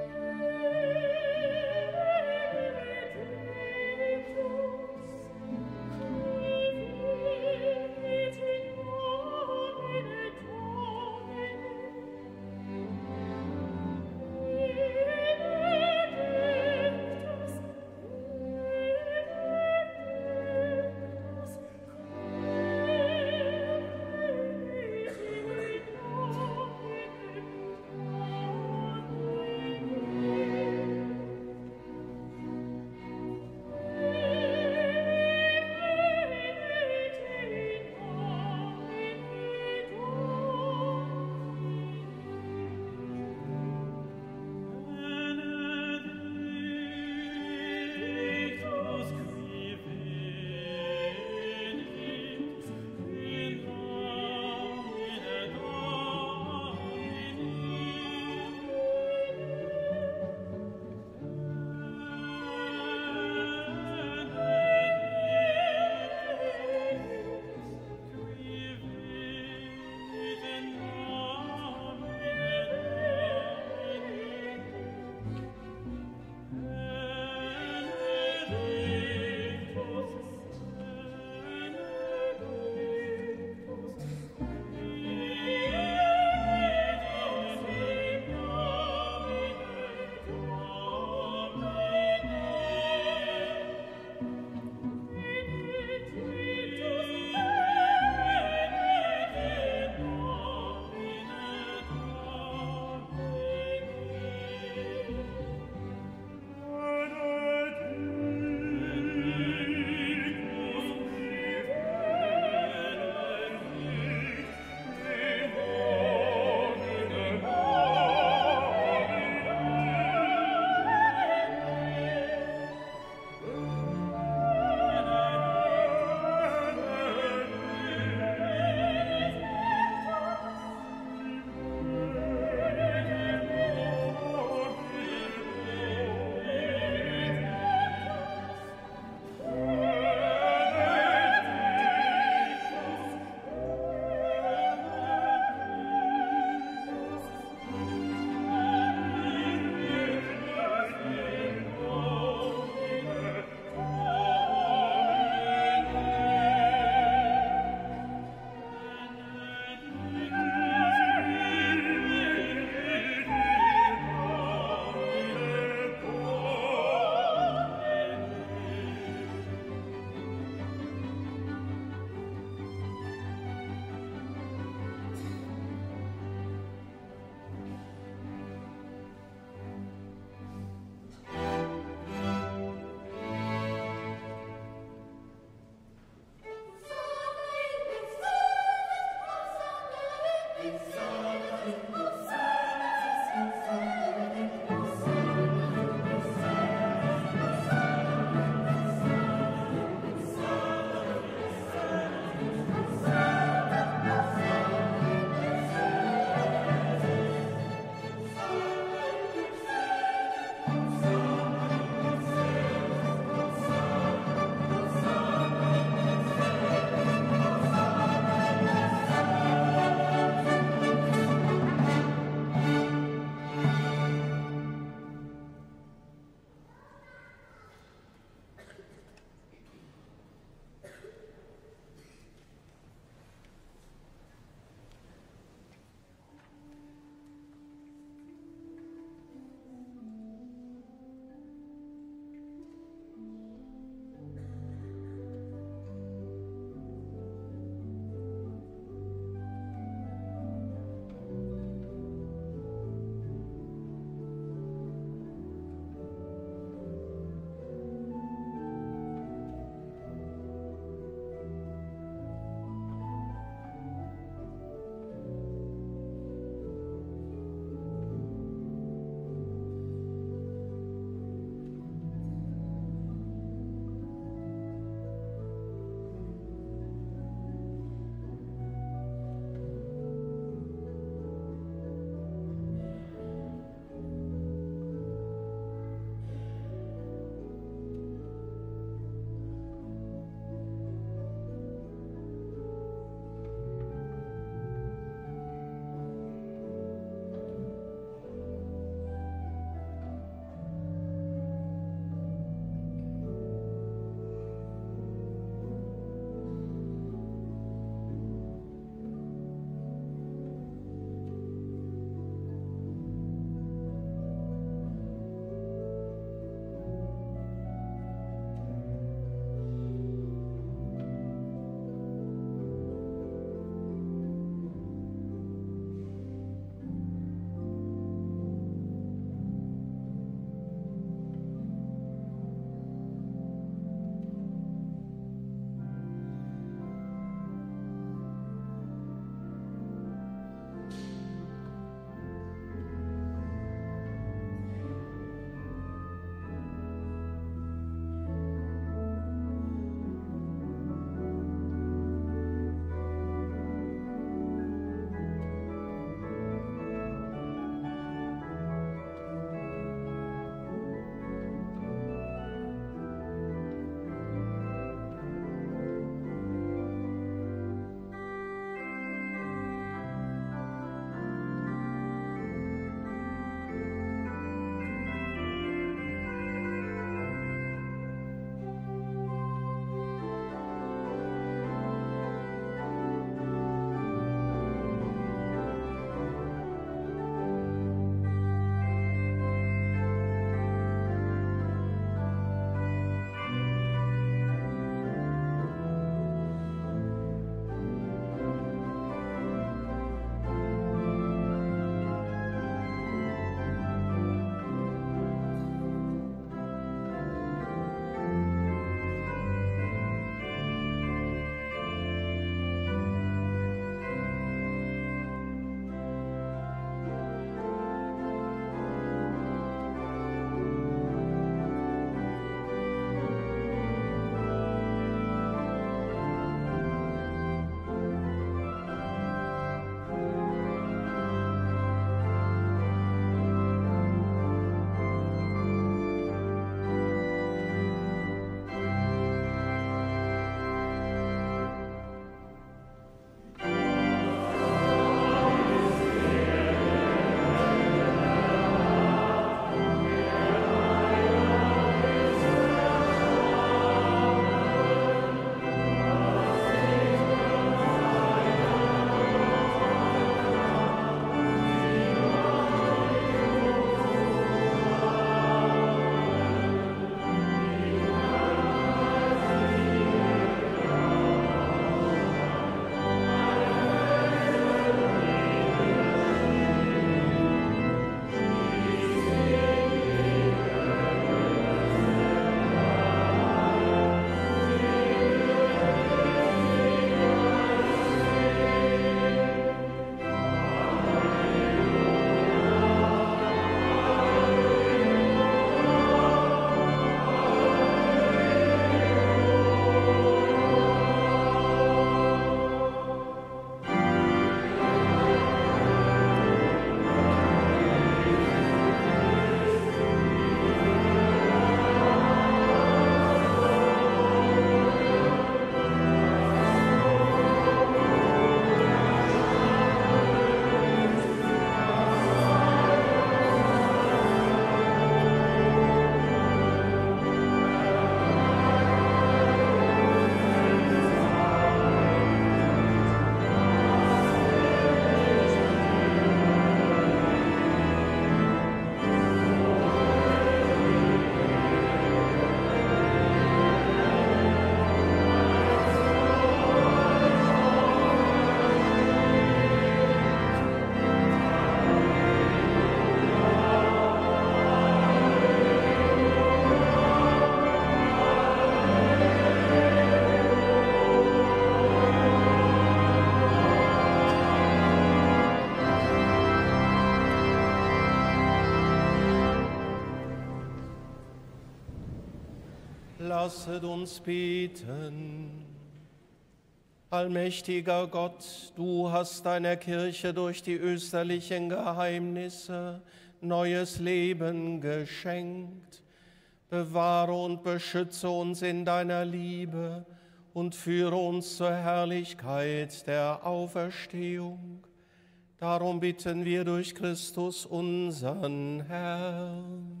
Speaker 1: Lasset uns beten. Allmächtiger Gott, du hast deiner Kirche durch die österlichen Geheimnisse neues Leben geschenkt. Bewahre und beschütze uns in deiner Liebe und führe uns zur Herrlichkeit der Auferstehung. Darum bitten wir durch Christus, unseren Herrn.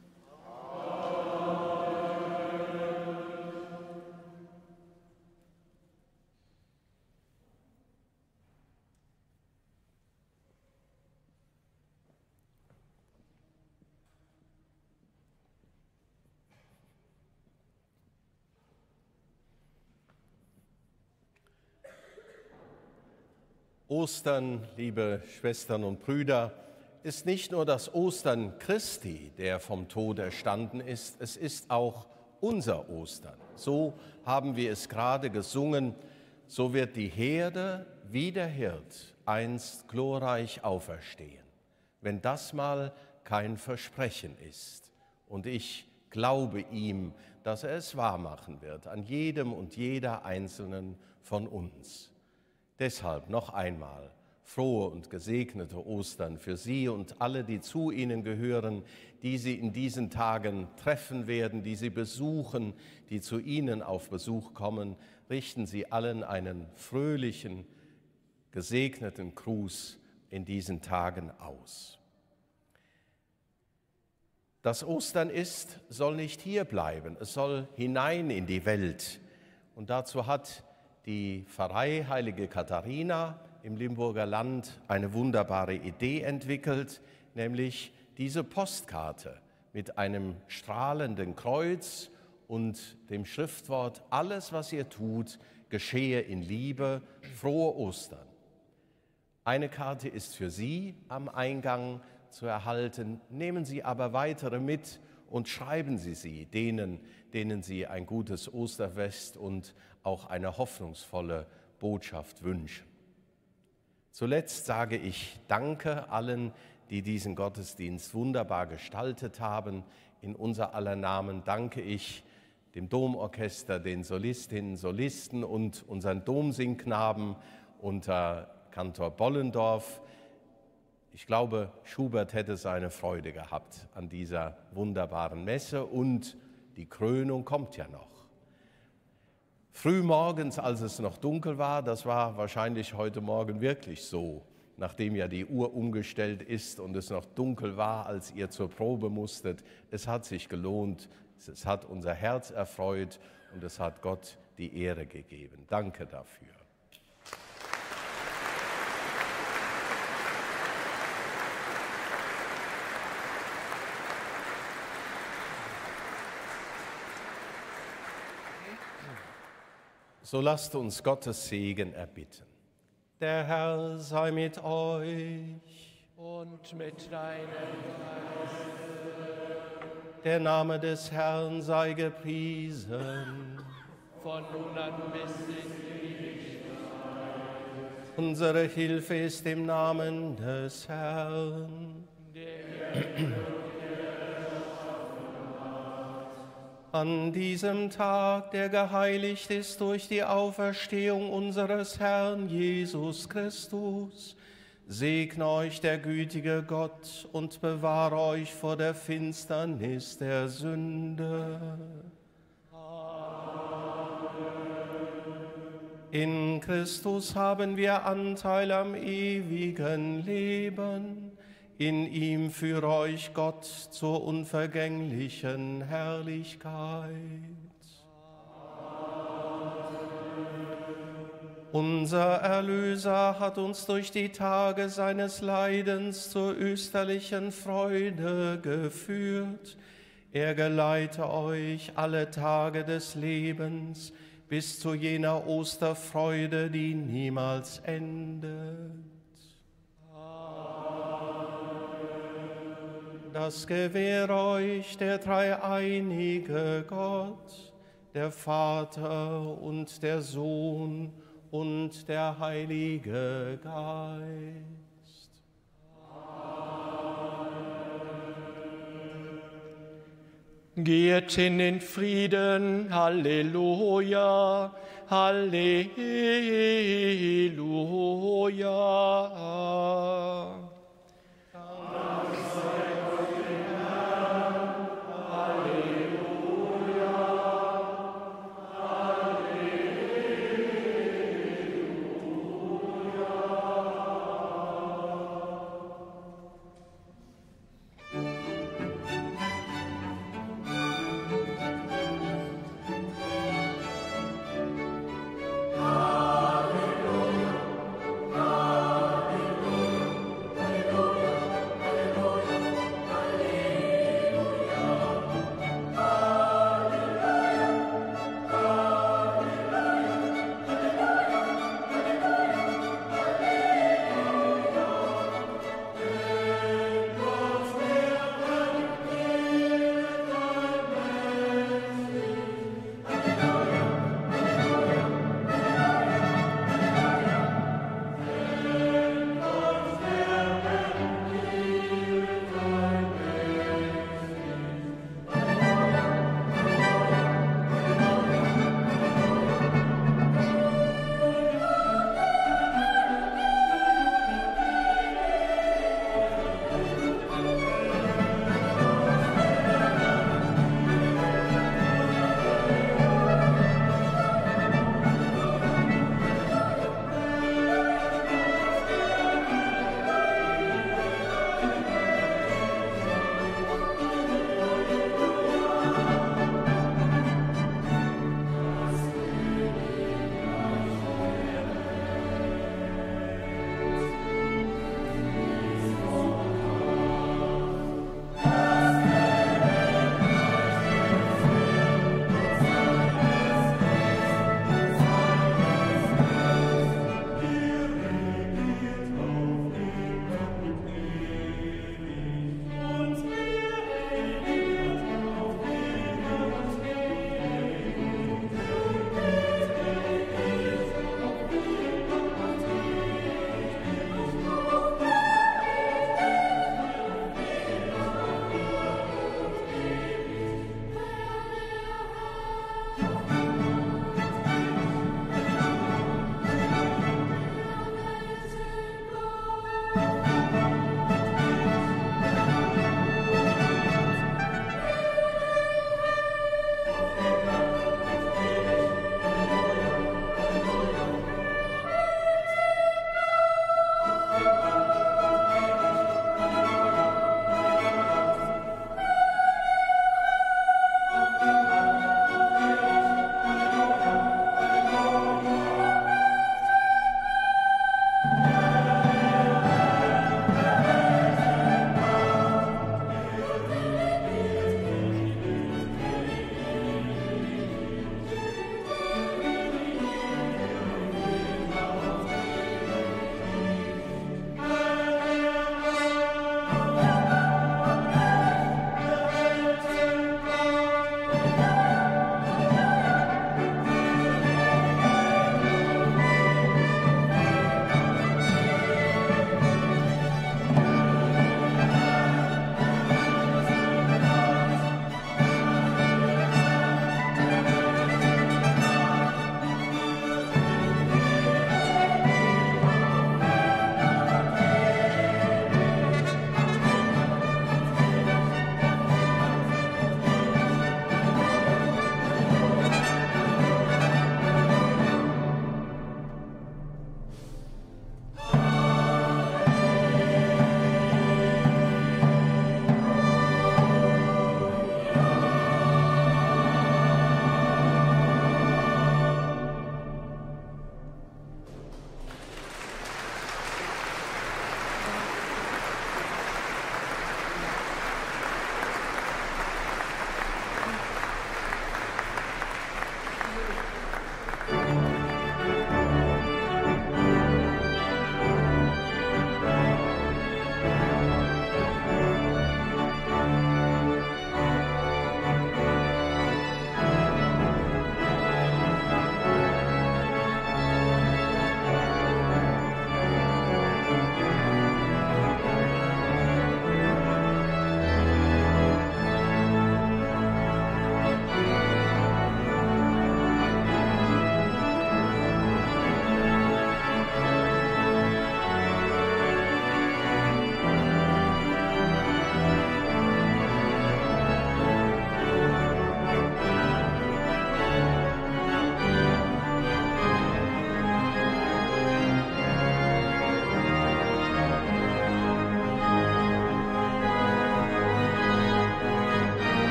Speaker 1: Ostern, liebe Schwestern und Brüder, ist nicht nur das Ostern Christi, der vom Tod erstanden ist, es ist auch unser Ostern. So haben wir es gerade gesungen, so wird die Herde wie der Hirt einst glorreich auferstehen. Wenn das mal kein Versprechen ist. Und ich glaube ihm, dass er es wahrmachen wird, an jedem und jeder Einzelnen von uns. Deshalb noch einmal frohe und gesegnete Ostern für Sie und alle, die zu Ihnen gehören, die Sie in diesen Tagen treffen werden, die Sie besuchen, die zu Ihnen auf Besuch kommen. Richten Sie allen einen fröhlichen, gesegneten Gruß in diesen Tagen aus. Das Ostern ist, soll nicht hier bleiben, es soll hinein in die Welt. Und dazu hat die Pfarrei Heilige Katharina im Limburger Land eine wunderbare Idee entwickelt, nämlich diese Postkarte mit einem strahlenden Kreuz und dem Schriftwort: Alles, was ihr tut, geschehe in Liebe, frohe Ostern. Eine Karte ist für Sie am Eingang zu erhalten, nehmen Sie aber weitere mit und schreiben Sie sie denen, denen Sie ein gutes Osterfest und auch eine hoffnungsvolle Botschaft wünschen. Zuletzt sage ich Danke allen, die diesen Gottesdienst wunderbar gestaltet haben. In unser aller Namen danke ich dem Domorchester, den Solistinnen, Solisten und unseren Domsingknaben unter Kantor Bollendorf. Ich glaube, Schubert hätte seine Freude gehabt an dieser wunderbaren Messe und die Krönung kommt ja noch. Frühmorgens, als es noch dunkel war, das war wahrscheinlich heute Morgen wirklich so, nachdem ja die Uhr umgestellt ist und es noch dunkel war, als ihr zur Probe musstet. Es hat sich gelohnt, es hat unser Herz erfreut und es hat Gott die Ehre gegeben. Danke dafür. So lasst uns Gottes Segen erbitten. Der Herr sei mit euch.
Speaker 5: Und mit deinem Geiste.
Speaker 1: Der Name des Herrn sei gepriesen.
Speaker 5: Von nun an bis in Ewigkeit.
Speaker 1: Unsere Hilfe ist im Namen des Herrn.
Speaker 5: Der
Speaker 1: An diesem Tag, der geheiligt ist durch die Auferstehung unseres Herrn Jesus Christus, segne euch der gütige Gott und bewahre euch vor der Finsternis der Sünde. In Christus haben wir Anteil am ewigen Leben. In ihm führe euch Gott zur unvergänglichen Herrlichkeit. Unser Erlöser hat uns durch die Tage seines Leidens zur österlichen Freude geführt. Er geleite euch alle Tage des Lebens bis zu jener Osterfreude, die niemals endet. Das gewähre euch der dreieinige Gott, der Vater und der Sohn und der Heilige Geist.
Speaker 5: Geht hin in Frieden, Halleluja, Halleluja.